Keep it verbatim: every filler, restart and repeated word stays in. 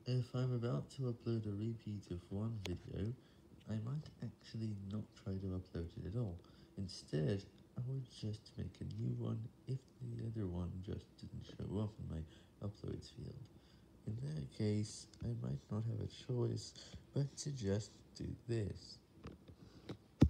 If I'm about to upload a repeat of one video, I might actually not try to upload it at all. Instead, I would just make a new one if the other one just didn't show up in my uploads field. In that case, I might not have a choice but to just do this.